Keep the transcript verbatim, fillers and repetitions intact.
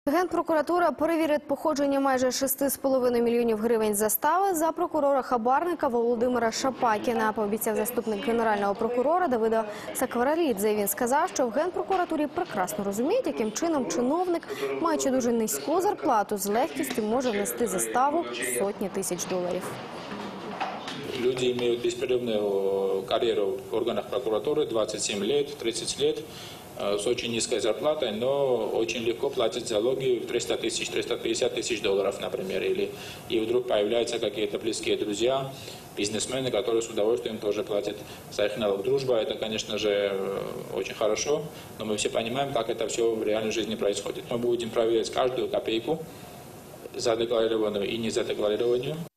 Генпрокуратура перевірить походження майже шести з половиною мільйонів гривень застави за прокурора-хабарника Володимира Шапакіна, пообіцяв заступник генерального прокурора Давидо Сакваралідзе. Він сказав, що в Генпрокуратурі прекрасно розуміють, яким чином чиновник, маючи дуже низьку зарплату, з легкістю може внести заставу сотні тисяч доларів. Люди имеют беспрерывную карьеру в органах прокуратуры, двадцать семь лет, тридцать лет, с очень низкой зарплатой, но очень легко платят залоги в триста тысяч, триста пятьдесят тысяч долларов, например. Или, и вдруг появляются какие-то близкие друзья, бизнесмены, которые с удовольствием тоже платят за их налог. Дружба – это, конечно же, очень хорошо, но мы все понимаем, как это все в реальной жизни происходит. Мы будем проверять каждую копейку, задекларированную и не задекларированную.